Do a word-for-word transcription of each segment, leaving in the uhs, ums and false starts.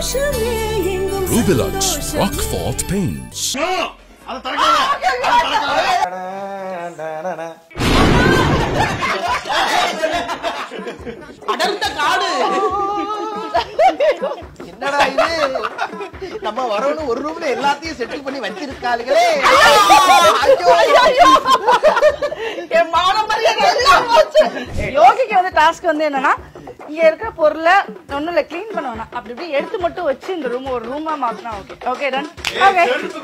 Rubilux Rockfort Paints. அடர்ந்த காடு என்னடா இது நம்ம வரவனு ஒரு ரூம்ல எல்லாத்தையும் செட்டில் பண்ணி வச்சிருக்காளுங்களே என் மான மரியாதை எல்லாம் போச்சு. யோகிக்கு வந்து டாஸ்க் வந்து என்னன்னா இங்க இருக்கிற பொருளை ஒண்ணும் இல்ல கிளீன் பண்ண வேணாம் அப்படி இப்படி எடுத்து மட்டும் வச்சு இந்த ரூம் ஒரு ரூமா மாத்தினா ஓகே ஓகே டன் ஓகே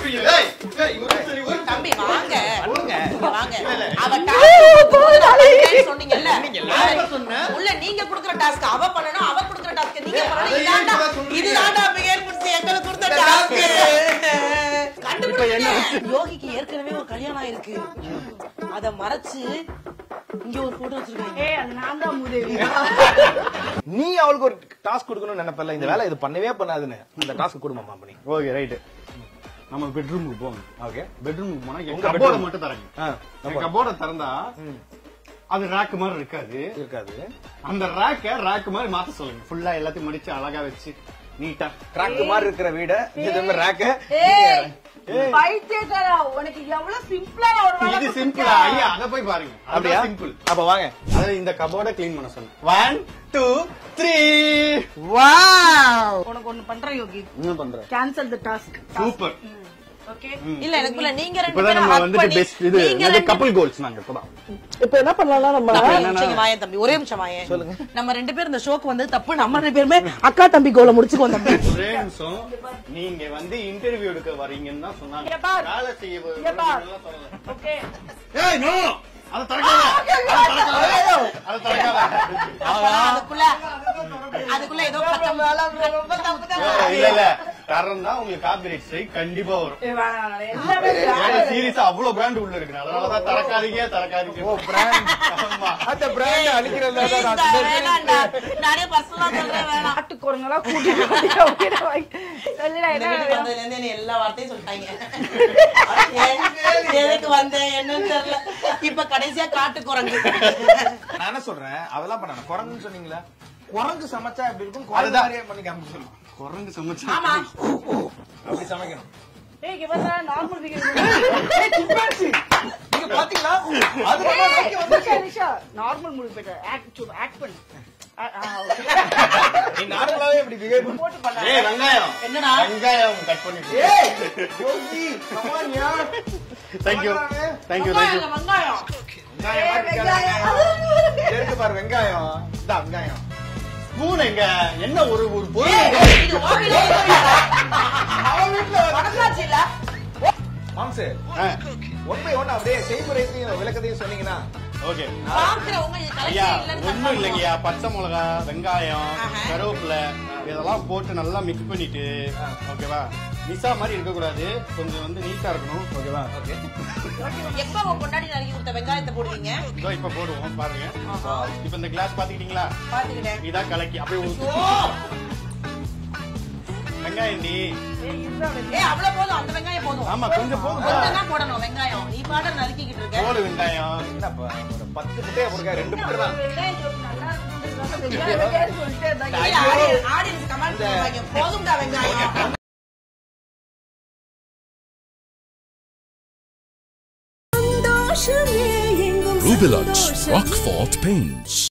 தம்பி வாங்க வாங்க அவ டாஸ்க் சொன்னீங்கல்ல உள்ள நீங்க குடுக்குற டாஸ்க் அவ பண்ணனும் அவ குடுக்குற டாஸ்க் நீங்க பண்ணனும் இதாண்டா இதுதாண்டா Behindwoods எங்களுக்கு கொடுத்த டாஸ்க் கண்டுபிடிங்க. யோகிக்கு ஏற்கனவே ஒரு கல்யாணம் ஆயிருக்கு அத மறைச்சு இங்க ஒரு போட்டோ வச்சிருக்காங்க. ஏய் அது நான் தான் மூதேவி. நீ அவளுக்கு ஒரு டாஸ்க் கொடுக்கணும்னு நினைப்பல இந்த வேலை இது பண்ணவே பண்ணாதுன்னு அந்த டாஸ்க் கொடுமாமா பண்ணி. ஓகே ரைட் நம்ம பெட்ரூமுக்கு போங்க. ஓகே பெட்ரூமுக்கு போனா உங்க கபோர்ட மட்டும் தரங்க. நம்ம கபோர்ட திறந்தா அது ரேக் மாதிரி இருக்காது இருக்காது. அந்த ரேக்க ரேக் மாதிரி மாத்த சொல்லுங்க. ஃபுல்லா எல்லாத்தையும் மடிச்சு அழகா வச்சு நீட்டா ரேக் மாதிரி இருக்கிற வீட இது ரேக்க. ஏய் பைத்தியக்காரா உனக்கு எவ்வளவு சிம்பிளா ஒரு வேலை. இது சிம்பிளா ஐயா அத போய் பாருங்க. அப்படியே சிம்பிள். அப்ப வாங்க அத இந்த கபோர்ட க்ளீன் பண்ண சொல்லுங்க. one two three wow. உனக்கு ஒன்னு பண்றேன் யோகி. என்ன பண்ற? Cancel the task. Super. Okay இல்ல எனக்குள்ள நீங்க ரெண்டு இப்பதான் பேரும் நம்ம ஹக் வந்து பண்ணி பெஸ்ட் இது இது கப்பிள் கோல்ஸ் நாங்க இப்பதான். இப்போ என்ன பண்ணலாம் நம்ம ஒரு நிமிஷம் வாயே தம்பி ஒரே நிமிஷம் வாயே சொல்லுங்க. நம்ம ரெண்டு பேரும் இந்த ஷோக்கு வந்து தப்பு நம்ம ரெண்டு பேருமே அக்கா தம்பி கோல முடிச்சுக்குவோம் தம்பி. ஒரே நிமிஷம் நீங்க வந்து இன்டர்வியூ எடுக்க வரீங்கன்னு தான் சொன்னாங்க. வேலை செய்ய சொல்லல. ஓகே ஏய் நோ அத தரக்காத அத தரக்காத அதுக்குள்ள அதுக்குள்ள ஏதோ பச்சை ரொம்ப தப்பு தான். இல்ல இல்ல தரம் தான் உங்களுக்கு காப்பிரைட் ஸ்ட்ரைக் கண்டிப்பா வரும். ஏன்னா சீரியஸா அவ்வளவு பிராண்ட் உள்ள இருக்கு. அதனாலதான் தரக்காதீங்க தரக்காதீங்க. ஓ பிராண்ட். ஆமா அந்த பிராண்ட் அழிக்கிறதா தான் வேணாம்டா நானே பர்சனலா சொல்றேன் வேணாம். காட்டுக்குறங்களா கூட்டிட்டு போய் சொல்லுடா இந்த என்ன வீட்டுக்கு வந்ததுல இருந்து என்ன எல்லா வார்த்தையும் சொல்லிட்டாங்க. எதுக்கு வந்தேன் என்னன்னு தெரியல. இப்ப கடைசியா காட்டு குரங்கு. நான் என்ன சொல்றேன் அதெல்லாம் பண்ணணும். குரங்குன்னு சொன்னீங்களா குரங்கு சமைச்சா எப்படி இருக்கும் குரங்கு மாதிரியே பண்ணி காமிக்க சொல்லுங்க. குரங்கு சமைச்சா ஆமா அப்படி சமைக்கணும். ஏய் இங்க வந்தா நார்மல் பிகர். நீங்க பாத்தீங்களா அது வந்து நிஷா நார்மல் மூவி போய்ட்ட ஆக்ட் ஆக்ட் பண்ணு. நீ நார்மலாவே இப்படி பிஹேவ் போட்டு பண்ணா. ஏய் வெங்காயம் என்னடா வெங்காயம் கட் பண்ணிட்டு. ஏய் Yogi come on ya. Thank you thank you thank you வெங்காயம் வெங்காயம் எடுத்து பாரு வெங்காயம் இதா வெங்காயம் ஸ்பூன் எங்க என்ன ஒரு ஒரு பொருள் இது ஓவில இல்லடா. அவ வீட்ல வடக்காட்சி இல்ல. மாம்சே ஒன் பை ஒன் அப்படியே செய்முறையையும் விளக்கத்தையும் சொன்னீங்கன்னா ஓகே. பாக்குறவங்க இது ஐயா கலெக்ஷன் இல்லன்னு ஒண்ணும் இல்லைங்கய்யா. பச்சை மிளகா வெங்காயம் கருவேப்பிலை இதெல்லாம் போட்டு நல்லா மிக்ஸ் பண்ணிட்டு ஓகேவா. நிஷா மாதிரி இருக்க கூடாது கொஞ்சம் வந்து நீட்டா இருக்கணும் ஓகேவா. ஓகே எப்ப உங்க பொண்டாட்டி நறுக்கி கொடுத்த வெங்காயத்தை போடுவீங்க? இதோ இப்ப போடுவோம் பாருங்க. இப்ப இந்த கிளாஸ் பாத்துக்கிட்டீங்களா? பாத்துக்கிட்டேன். இதான் கலக்கி அப்படியே ஊத்து. வெங்காயம் டி ஏய் அவ்வளவு போதும் அந்த வெங்காயம் போதும். ஆமா கொஞ்சம் போதும். கொஞ்சம் தான் போடணும் வெங்காயம். நீ பாட நறுக்கிக்கிட்டு இருக்க. போடு வெங்காயம். என்னப்பா ஒரு பத்து முட்டையை போடுங்க ரெண்டு முட்டை தான். ஆடியன்ஸ் கமெண்ட் பண்ணுவாங்க போதும்டா வெங்காயம். Rubilux Rockfort Paints.